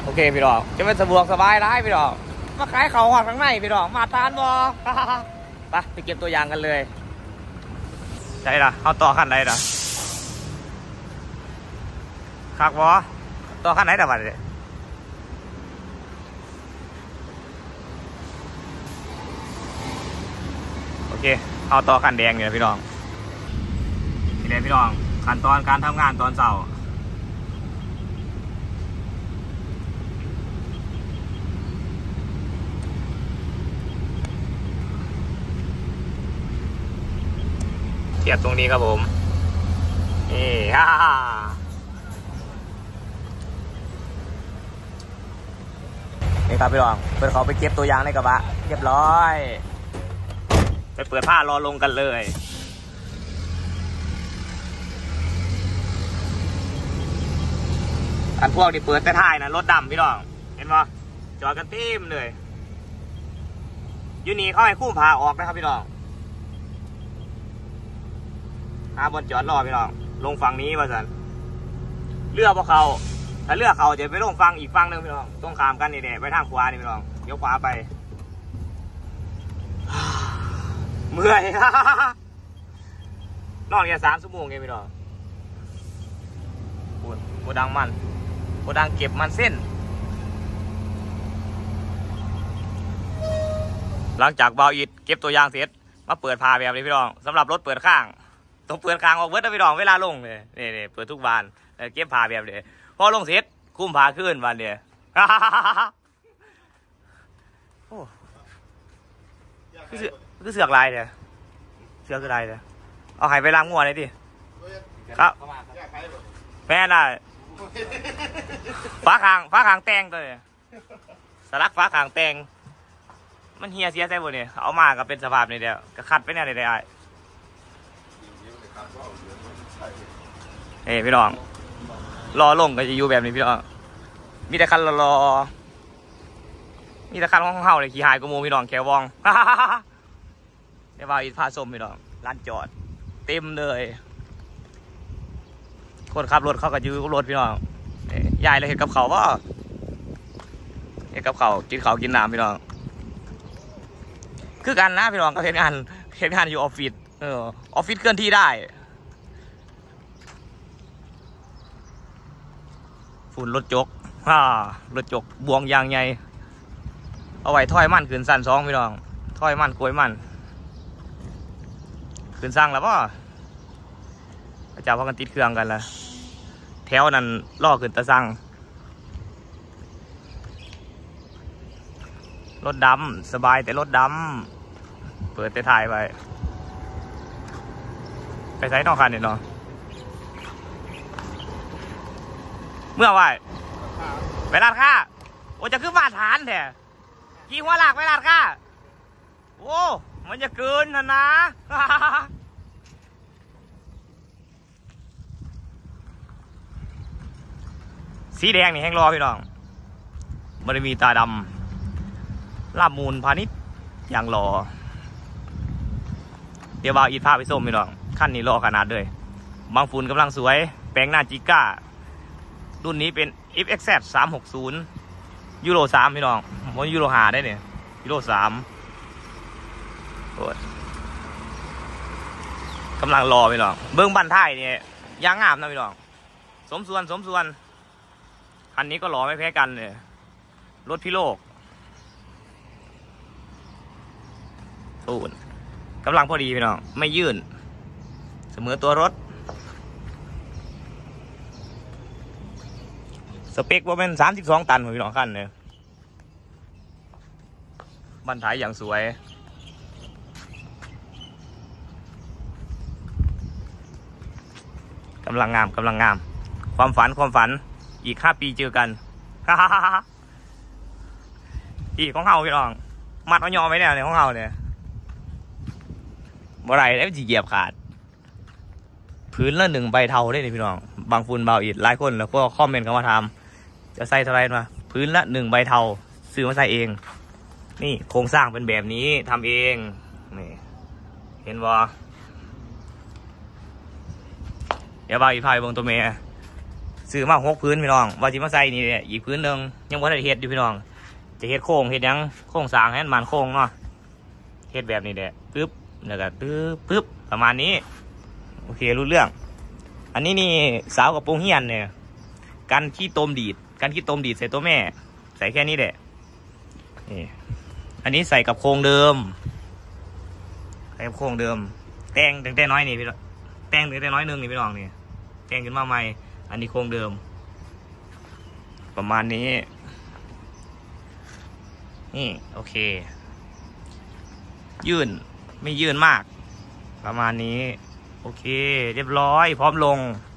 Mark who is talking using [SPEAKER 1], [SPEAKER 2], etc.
[SPEAKER 1] โอเคพี่น้องจะเป็นสะดวกสบายร้ายพี่น้องมาขายเขาหักข้างในพี่น้องมาทานบ่ไปเก็บตัวอย่างกันเลยใช่ละเอาต่อขั้นไหนล่ะคักบ่ต่อขั้นไหนแต่วันนี้โอเคเอาต่อขั้นแดงเนี่ยพี่น้องนี่เลยพี่น้องขั้นตอนการทำงานตอนเช้าเทียบตรงนี้ครับผมนี่นี่ครับพี่น้องเปิดเขาไปเก็บตัวอย่างในกระบะเรียบร้อยไปเปิดผ้ารอลงกันเลยอันพวกที่เปิดแต่ท้ายนะรถดำพี่น้องเห็นป่ะจอดกันเต็มเลยยูนี่เขาให้คู่พาออกนะครับพี่น้องบนจอดรอพี่น้องลงฝั่งนี้ว่าสันเรือพวกเขาถ้าเรือเขาจะไปลงฝั่งอีกฝั่งหนึ่งพี่น้องต้องข้ามกันนี่แหละไปทางขวานี่พี่น้องเดี๋ยวขวาไปเมื่อยนอนแค่3 ชั่วโมงเองพี่น้องโกดังมันโกดังเก็บมันเส้นหลังจากเบาอิดเก็บตัวอย่างเสร็จมาเปิดพาแบบนี้พี่น้องสำหรับรถเปิดข้างต้องเปิดข้างออกเบิร์ดพี่น้องเวลาลงเลยนี่เปิดทุกบานเก็บพาแบบนี้พอลงเสร็จคุ้มพาขึ้นวันเดียวโอ้คือเสือกลายเนี่ยเสือกคือลายเนี่ยเอาหายไปล้างงัวเลยดิครับแม่น่ะฟ้าคางแตงตัวเนี่ยสลักฟ้าคางแตงมันเฮียเสียใจหมดเนี่ยเอามาก็เป็นสภาพนี่เดียวก็คัดไปเนี่ยได้เฮ้พี่น้องรอลงก็จะอยู่แบบนี้พี่น้องมีแต่คันรอมีแต่คันห้องเฮาเลยขี่หายกูโมพี่น้องแคววองเดี๋ยวว่าอีกพาส้มพี่น้องร้านจอดเต็มเลยคนขับรถเขาก็ยื้อรถพี่น้องยายเลยเห็นกับเขาว่าเห็นกับเขากินน้ำพี่น้องคือกันนะพี่น้องก็เห็นงานอยู่ออฟฟิศออฟฟิศเคลื่อนที่ได้ฝุ่นรถจกรถจกบวงยางใหญ่เอาไว้ถ้อยมันขึ้นสั้น2พี่น้องถ้อยมันกล้วยมันขึ้นสั่งแล้วป่ะอาจารย์พากันติดเครื่องกันละแถวนั้นล่อขึ้นตะสั่งรถดำสบายแต่รถดำเปิดแต่ถ่ายไปใช้นอกคันเนี่ยเนาะเมื่อไหร่ไปลาดค่าโอ้จะขึ้นมาฐานแท้กี่หัวหลักไปลาดค่าโอ้มันจะเกินนะสีแดงนี่แห้งรอพี่น้องมันจะมีตาดำลาบมูลพาณิชย์อย่างรอเดี๋ยวบ่าวอีดพาไปส้มพี่น้องขั้นนี้รอขนาดเลยบางฝุ่นกำลังสวยแปลงหน้าจิก้ารุ่นนี้เป็น FXZ 360 ยูโร 3พี่น้องมันยูโร5ได้เนี่ยยูโร 3โอ้ยกำลังรอพี่น้องเบิ้งบันท้ายเนี่ยยางงามนะพี่น้องสมส่วนคันนี้ก็หล่อไม่แพ้กันเลยรถพิโลกตูนกำลังพอดีพี่น้องไม่ยื่นเสมอตัวรถสเปคว่าเป็น32 ตันพี่น้องคันเนี่ยบันท้ายอย่างสวยกำลังงามความฝันอีก5 ปีเจอกันพี่ของเฮาพี่น้องมัดเอายอไว้เนี่ยของเฮาเนี่ยบ่ไรแล้วจีเหยียบขาดพื้นละ1 ใบเทาได้เลยพี่น้องบางฝุ่นเบาอิดหลายคนแล้วก็คอมเมนต์เข้ามาทำจะใส่เท่าไรมาพื้นละ1 ใบเทาซื้อมาใส่เองนี่โครงสร้างเป็นแบบนี้ทำเองนี่เห็นบ่เดี๋ยวเบาอิดพายเบิ่งตัวเมย์ซื้อมา6 พื้นพี่น้องว่าจิมาใส่นี่แหละอีกพื้นหนึ่งยังบ่ได้เฮ็ดอยู่พี่น้องจะเฮ็ดโค้งเฮ็ดยังโค้งสร้างให้มันโค้งเนาะเฮ็ดแบบนี้แหละปึ๊บแล้วก็ปึ๊บประมาณนี้โอเครู้เรื่องอันนี้นี่สาวกับโปงเฮียนเนี่ยกันขี้ตมดีดใส่ตัวแม่ใส่แค่นี้แหละนี่อันนี้ใส่กับโครงเดิมใส่กับโครงเดิมแต่งตั้งแต่น้อยนี่พี่น้องแต่งตั้งแต่น้อยนึงนี่พี่น้องนี่แต่งขึ้นมาใหม่อันนี้โครงเดิมประมาณนี้นี่โอเคยื่นไม่ยื่นมากประมาณนี้โอเคเรียบร้อยพร้อมลง